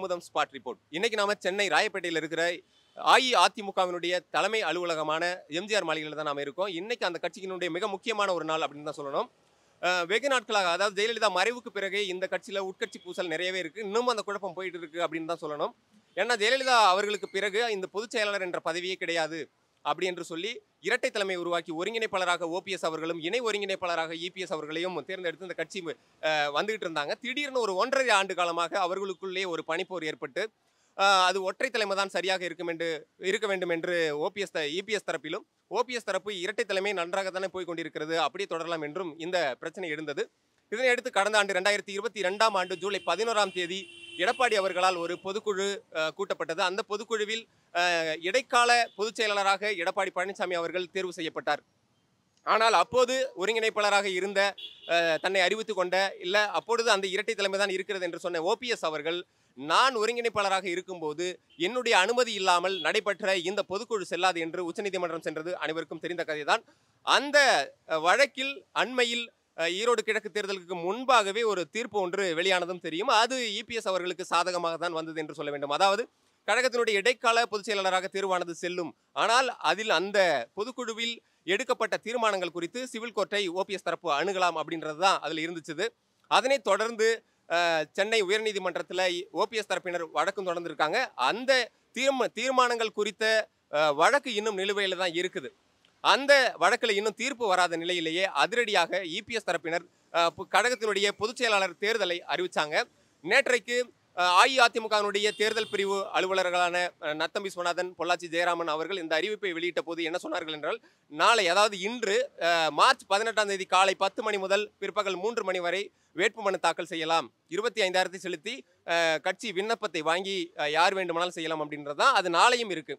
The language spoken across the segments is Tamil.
Kumudam spot report. இன்னைக்கு நாம சென்னை ராயப்பேட்டையில் இருக்கிற அஇஅதிமுகவினுடைய தலைமை அலுவலகமான எம்ஜிஆர் மாளிகையில் தான் நாம இருக்கோம். இன்னைக்கு அந்த கட்சியினுடைய மிக முக்கியமான ஒரு நாள் அப்படின்னு தான் சொல்லணும். வெகு நாட்களாக, அதாவது ஜெயலலிதா மறைவுக்கு பிறகு இந்த கட்சியில உட்கட்சி பூசல் நிறையவே இருக்கு. இன்னும் அந்த குழப்பம் போயிட்டு இருக்கு அப்படின்னு தான் சொல்லணும். ஏன்னா ஜெயலலிதா அவர்களுக்கு பிறகு இந்த பொதுச் செயலாளர் என்ற பதவியே கிடையாது அப்படி என்று சொல்லி இரட்டை தலைமை உருவாக்கி ஒருங்கிணைப்பாளராக ஓபிஎஸ் அவர்களும் இணை ஒருங்கிணைப்பாளராக இபிஎஸ் அவர்களையும் தேர்ந்தெடுத்து இந்த கட்சி வந்துகிட்டு இருந்தாங்க. திடீர்னு ஒரு 1.5 ஆண்டு காலமாக அவர்களுக்குள்ளே ஒரு பனிப்போர் ஏற்பட்டு அது ஒற்றை தலைமை தான் சரியாக இருக்க வேண்டும் என்று இபிஎஸ் தரப்பிலும் ஓபிஎஸ் தரப்பு இரட்டை தலைமை நன்றாக தானே போய் கொண்டிருக்கிறது, அப்படியே தொடரலாம் என்றும் இந்த பிரச்சனை எழுந்தது. இதனை அடுத்து கடந்த ஆண்டு 2022ஆம் ஆண்டு ஜூலை 11ஆம் தேதி எடப்பாடி அவர்களால் ஒரு பொதுக்குழு கூட்டப்பட்டது. அந்த பொதுக்குழுவில் இடைக்கால பொதுச் செயலாளராக எடப்பாடி பழனிசாமி அவர்கள் தேர்வு செய்யப்பட்டார். ஆனால் அப்போது ஒருங்கிணைப்பாளராக இருந்த தன்னை அறிவித்துக் கொண்ட அப்பொழுது அந்த இரட்டை தலைமை தான் இருக்கிறது என்று சொன்ன ஓபிஎஸ் அவர்கள், நான் ஒருங்கிணைப்பாளராக இருக்கும்போது என்னுடைய அனுமதி இல்லாமல் நடைபெற்ற இந்த பொதுக்குழு செல்லாது என்று உச்சநீதிமன்றம் சென்றது அனைவருக்கும் தெரிந்த கதைதான். அந்த வழக்கில் அண்மையில் ஈரோடு கிழக்கு தேர்தலுக்கு முன்பாகவே ஒரு தீர்ப்பு ஒன்று வெளியானதும் தெரியும். அது இபிஎஸ் அவர்களுக்கு சாதகமாக தான் வந்தது என்று சொல்ல வேண்டும். அதாவது கழகத்தினுடைய இடைக்கால பொதுச் செயலாளராக தேர்வானது செல்லும், ஆனால் அதில் அந்த பொதுக்குழுவில் எடுக்கப்பட்ட தீர்மானங்கள் குறித்து சிவில் கோர்ட்டை ஓபிஎஸ் தரப்பு அணுகலாம் அப்படின்றது தான் அதில் இருந்துச்சு. அதனை தொடர்ந்து சென்னை உயர்நீதிமன்றத்தில் ஓபிஎஸ் தரப்பினர் வழக்கும் தொடர்ந்துருக்காங்க. அந்த தீர்மானங்கள் குறித்த வழக்கு இன்னும் நிலுவையில் தான் இருக்குது. அந்த வழக்கில் இன்னும் தீர்ப்பு வராத நிலையிலேயே அதிரடியாக இபிஎஸ் தரப்பினர் கழகத்தினுடைய பொதுச் செயலாளர் தேர்தலை அறிவித்தாங்க. நேற்றைக்கு அஇஅதிமுகவினுடைய தேர்தல் பிரிவு அலுவலர்களான நத்தம் விஸ்வநாதன், பொள்ளாச்சி ஜெயராமன் அவர்கள் இந்த அறிவிப்பை வெளியிட்ட போது என்ன சொன்னார்கள் என்றால், நாளை, அதாவது இன்று மார்ச் 18ஆம் தேதி காலை 10 மணி முதல் பிற்பகல் 3 மணி வரை வேட்புமனு தாக்கல் செய்யலாம். 25,000 செலுத்தி கட்சி விண்ணப்பத்தை வாங்கி யார் வேண்டுமானாலும் செய்யலாம் அப்படின்றது தான். அது நாளையும் இருக்கு.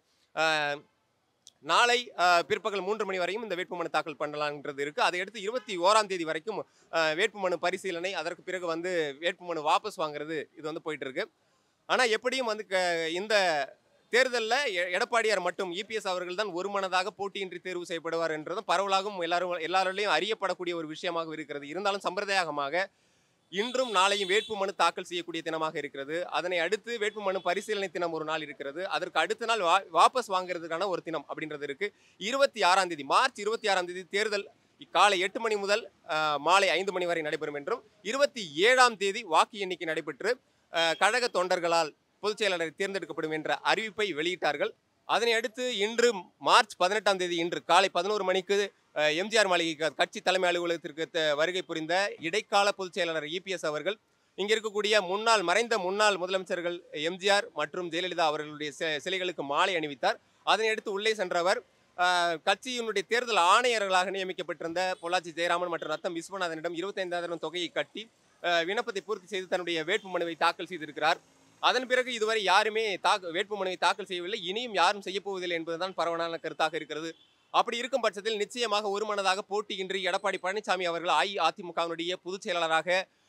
நாளை பிற்பகல் 3 மணி வரையும் இந்த வேட்புமனு தாக்கல் பண்ணலாம்ன்றது இருக்குது. அதையடுத்து 21ஆம் தேதி வரைக்கும் வேட்புமனு பரிசீலனை, அதற்கு பிறகு வேட்புமனு வாபஸ் வாங்குறது, இது போயிட்டு இருக்கு. ஆனால் எப்படியும் இந்த தேர்தலில் எடப்பாடியார் மட்டும், இபிஎஸ் அவர்கள் தான் ஒருமனதாக போட்டியின்றி தேர்வு செய்யப்படுவார் என்றதும் பரவலாகவும் எல்லாராலையும் அறியப்படக்கூடிய ஒரு விஷயமாக இருக்கிறது. இருந்தாலும் சம்பிரதாயமாக இன்றும் நாளையும் வேட்புமனு தாக்கல் செய்யக்கூடிய தினமாக இருக்கிறது. அதனை அடுத்து வேட்புமனு பரிசீலனை தினம் ஒரு நாள் இருக்கிறது. அதற்கு அடுத்த நாள் வாபஸ் வாங்குறதுக்கான ஒரு தினம் அப்படின்றது இருக்கு. 26ஆம் தேதி, மார்ச் 26ஆம் தேதி தேர்தல் காலை 8 மணி முதல் மாலை 5 மணி வரை நடைபெறும் என்றும், 27ஆம் தேதி வாக்கு எண்ணிக்கை நடைபெற்று கழக தொண்டர்களால் பொதுச் செயலாளரை தேர்ந்தெடுக்கப்படும் என்ற அறிவிப்பை வெளியிட்டார்கள். அதனை அடுத்து இன்று மார்ச் 18ஆம் தேதி இன்று காலை 11 மணிக்கு எம்ஜிஆர் மாளிகை கட்சி தலைமை அலுவலகத்திற்கு வருகை புரிந்த இடைக்கால பொதுச் செயலாளர் இபிஎஸ் அவர்கள் இங்கே இருக்கக்கூடிய மறைந்த முன்னாள் முதலமைச்சர்கள் எம்ஜிஆர் மற்றும் ஜெயலலிதா அவர்களுடைய சிலைகளுக்கு மாலை அணிவித்தார். அதனை அடுத்து உள்ளே சென்றவர் கட்சியினுடைய தேர்தல் ஆணையர்களாக நியமிக்கப்பட்டிருந்த பொள்ளாச்சி ஜெயராமன் மற்றும் நத்தம் விஸ்வநாதனிடம் 25,000 தொகையை கட்டி விண்ணப்பத்தை பூர்த்தி செய்து தன்னுடைய வேட்புமனுவை தாக்கல் செய்திருக்கிறார். அதன் பிறகு இதுவரை யாருமே வேட்புமனுவை தாக்கல் செய்யவில்லை, இனியும் யாரும் செய்யப்போவதில்லை என்பதுதான் பரவலான கருத்தாக இருக்கிறது. அப்படி இருக்கும் பட்சத்தில் நிச்சயமாக ஒருமனதாக போட்டியின்றி எடப்பாடி பழனிசாமி அவர்கள் அஇஅதிமுகவினுடைய பொதுச் செயலாளராக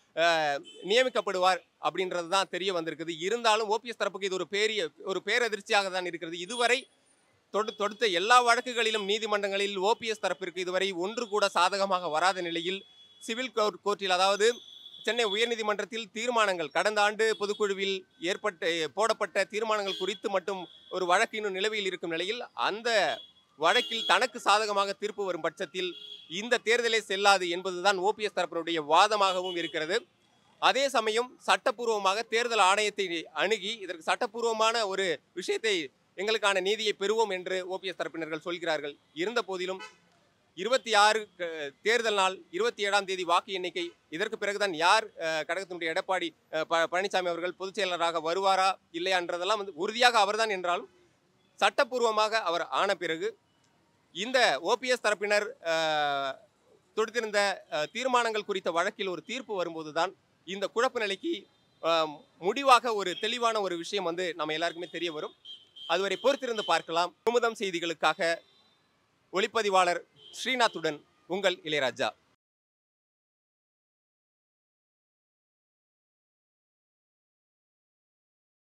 நியமிக்கப்படுவார் அப்படின்றது தான் தெரிய வந்திருக்குது. இருந்தாலும் ஓபிஎஸ் தரப்புக்கு இது ஒரு பேரதிர்ச்சியாக தான் இருக்கிறது. இதுவரை தொடுத்த எல்லா வழக்குகளிலும் நீதிமன்றங்களில் ஓபிஎஸ் தரப்பிற்கு இதுவரை ஒன்று கூட சாதகமாக வராத நிலையில் சிவில் கோர்ட்டில், அதாவது சென்னை உயர்நீதிமன்றத்தில் தீர்மானங்கள், கடந்த ஆண்டு பொதுக்குழுவில் போடப்பட்ட தீர்மானங்கள் குறித்து மட்டும் ஒரு வழக்கு இன்னும் நிலுவையில் இருக்கும் நிலையில், அந்த வழக்கில் தனக்கு சாதகமாக தீர்ப்பு வரும் பட்சத்தில் இந்த தேர்தலே செல்லாது என்பதுதான் ஓபிஎஸ் தரப்பினுடைய வாதமாகவும் இருக்கிறது. அதே சமயம் சட்டப்பூர்வமாக தேர்தல் ஆணையத்தை அணுகி இதற்கு சட்டப்பூர்வமான ஒரு விஷயத்தை, எங்களுக்கான நீதியை பெறுவோம் என்று ஓபிஎஸ் தரப்பினர்கள் சொல்கிறார்கள். இருந்த போதிலும் 26 தேர்தல் நாள், 27ஆம் தேதி வாக்கு எண்ணிக்கை, இதற்கு பிறகுதான் யார் கழகத்தினுடைய எடப்பாடி பழனிசாமி அவர்கள் பொதுச் செயலாளராக வருவாரா இல்லையான்றதெல்லாம் உறுதியாக அவர்தான் என்றாலும் சட்டப்பூர்வமாக அவர் ஆன பிறகு இந்த ஓபிஎஸ் தரப்பினர் தொடுத்திருந்த தீர்மானங்கள் குறித்த வழக்கில் ஒரு தீர்ப்பு வரும்போது தான் இந்த குழப்ப நிலைக்கு முடிவாக ஒரு தெளிவான ஒரு விஷயம் நம்ம எல்லாருக்குமே தெரிய வரும். அதுவரை பொறுத்திருந்து பார்க்கலாம். குமுதம் செய்திகளுக்காக ஒளிப்பதிவாளர் ஸ்ரீநாத்துடன் உங்கள் இளையராஜா.